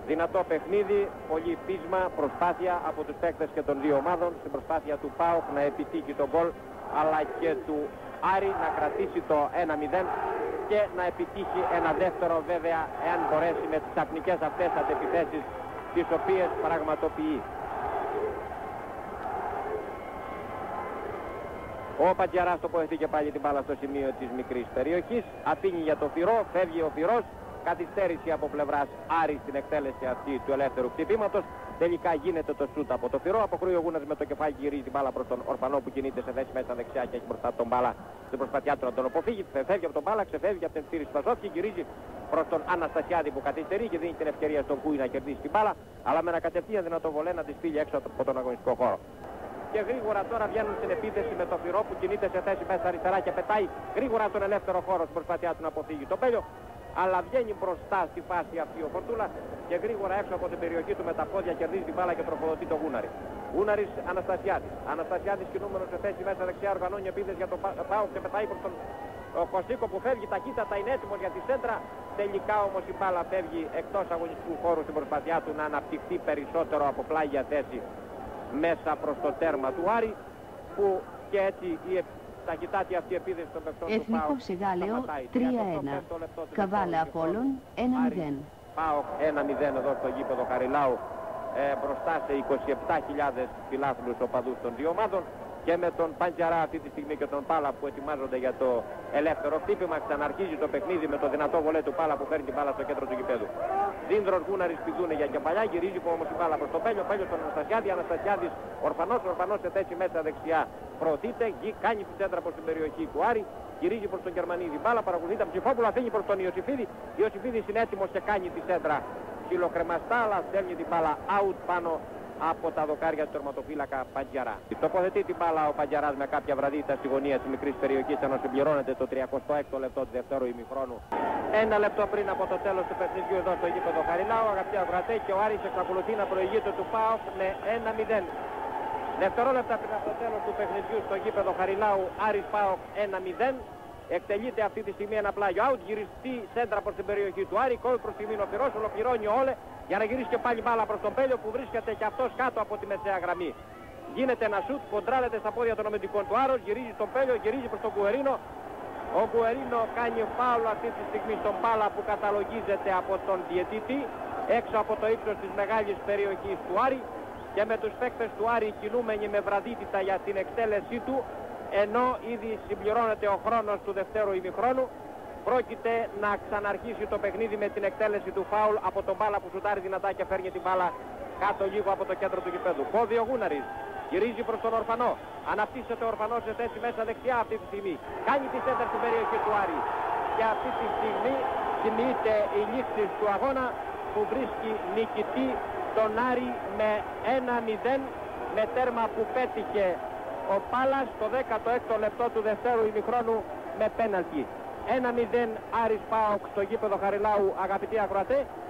Δυνατό παιχνίδι, πολύ πείσμα, προσπάθεια από τους παίκτες και των δύο ομάδων στην προσπάθεια του ΠΑΟΚ να επιτύχει τον γκολ, αλλά και του Άρη να κρατήσει το 1-0 και να επιτύχει ένα δεύτερο, βέβαια, εάν μπορέσει, με τις ταπνικές αυτές αντεπιθέσεις τις οποίες πραγματοποιεί. Ο Παντζιαράς τοποθετεί πάλι την μπάλα στο σημείο της μικρής περιοχής, αφήνει για το Φυρό, φεύγει ο Φυρός, καθυστέρηση από πλευράς Άρη στην εκτέλεση αυτή του ελεύθερου χτυπήματος. Τελικά γίνεται το σούτ από το Φυρό. Αποκρούει ο Γούνας με το κεφάλι, γυρίζει την μπάλα προς τον Ορφανό που κινείται σε θέση μέσα δεξιά και έχει μπροστά τον μπάλα στην προσπαθειά του να τον αποφύγει. Φεύγει από τον μπάλα, ξεφεύγει από την στήριξη Πασόφσκι, γυρίζει προς τον Αναστασιάδη που καθυστερεί και δίνει την ευκαιρία στον Κούι να κερδίσει την μπάλα, αλλά με ένα κατευθείαν δυνατό βολέ να τη στείλει έξω από τον αγωνιστικό χώρο. Και γρήγορα τώρα βγαίνουν στην επίθεση με το Φυρό που κινείται σε θέση μέσα αριστερά και πετάει γρήγορα στον ελεύθερο χώρο στην προσπάθειά του να αποφύγει τον Πέλιο. Αλλά βγαίνει μπροστά στη φάση αυτή ο Φορτούλα και γρήγορα έξω από την περιοχή του με τα πόδια κερδίζει την μπάλα και τροφοδοτεί τον Γούναρη. Γούναρης Αναστασιάδης. Αναστασιάδης κινούμενος σε θέση μέσα δεξιά, οργανώνει επίθεση για τον ΠΑΟΚ και πετάει προς τον Κωστίκο που φεύγει ταχύτατα, είναι έτοιμος για τη σέντρα. Τελικά όμως η μπάλα φεύγει εκτός αγωνιστικού χώρου στην προσπαθειά του να αναπτυχθεί περισσότερο από πλάγια θέση μέσα προς το τέρμα του Άρη, που και έτσι η ταχυτάτη αυτή επίθεση των παιχτών του ΠΑΟΚ. Εθνικό Σεγάλεο 3-1. Καβάλα Απόλλων 1-0. ΠΑΟΚ 1-0 εδώ στο γήπεδο Χαριλάου, μπροστά σε 27.000 φιλάθλους οπαδούς των δύο ομάδων, και με τον Παντζαρά αυτή τη στιγμή και τον Πάλα που ετοιμάζονται για το ελεύθερο χτύπημα. Ξαναρχίζει το παιχνίδι με το δυνατό βολέ του Πάλα που φέρνει την μπάλα στο κέντρο του γηπέδου. Δίνδρος Γούναρης πηδούνε για κεφαλιά, γυρίζει όμως η μπάλα προς τον Πέλιο, Πέλιο στον Αναστασιάδη, Αναστασιάδης Ορφανός σε θέση μέσα δεξιά προωθείται, κάνει τη σέντρα προς την περιοχή του Άρη, γυρίζει προς τον Γερμανίδη, μπάλα παρακολουθείται από Ψηφόπουλο, αφήνει προς τον Ιωσήφιδη, Ιωσήφιδης είναι έτοιμος και κάνει τη σέντρα ψιλοχρεμαστά, αλλά στέλνει την μπάλα out πάνω από τα δοκάρια του τερματοφύλακα Παντζιαρά. Τοποθετεί την μπάλα ο Παντζιαράς με κάποια βραδίτα στη γωνία της μικρής περιοχής, ενώ συμπληρώνεται το 36ο λεπτό του δεύτερου ημιχρόνου. Ένα λεπτό πριν από το τέλος του παιχνιδιού εδώ στο γήπεδο Χαριλάου, αγαπητοί ακροατές, και ο Άρης εξακολουθεί να προηγείται του ΠΑΟΚ με 1-0. Δευτερόλεπτα πριν από το τέλος του παιχνιδιού στο γήπεδο Χαριλάου, Άρης ΠΑΟΚ 1-0. Εκτελείται αυτή τη στιγμή ένα πλάγιο out, γυριστή σέντρα προς την περιοχή του Άρη, κόβει προς τη Μήνο Φυρός, ολοκληρώνει όλε για να γυρίσει και πάλι μπάλα προς τον Πέλιο που βρίσκεται και αυτός κάτω από τη μεσαία γραμμή. Γίνεται ένα σουτ, κοντράρεται στα πόδια των αμυντικών του Άρος, γυρίζει στον Πέλιο, γυρίζει προς τον Κουερίνο. Ο Κουερίνο κάνει φάουλ αυτή τη στιγμή στον Πάλα που καταλογίζεται από τον διαιτητή έξω από το ύψος της μεγάλης περιοχής του Άρη, και με τους παίκτες του Άρη κινούμενοι με βραδύτητα για την εκτέλεσή του, ενώ ήδη συμπληρώνεται ο χρόνος του δευτέρου ημιχρόνου. Πρόκειται να ξαναρχίσει το παιχνίδι με την εκτέλεση του φάουλ από τον Πάλα που σουτάρει δυνατά και φέρνει την μπάλα κάτω λίγο από το κέντρο του γηπέδου. Κόβει ο Γούναρης, γυρίζει προς τον Ορφανό, αναπτύσσεται ο Ορφανός σε θέση μέσα δεξιά αυτή τη στιγμή, κάνει τη σέντερ στην περιοχή του Άρη και αυτή τη στιγμή κινείται η λήξη του αγώνα που βρίσκει νικητή τον Άρη με 1-0, με τέρμα που πέτυχε ο Πάλας στο 16ο λεπτό του δευτέρου ημιχρόνου με πέναλτι. 1-0 Άρης ΠΑΟΚ στο γήπεδο Χαριλάου, αγαπητοί ακροατές.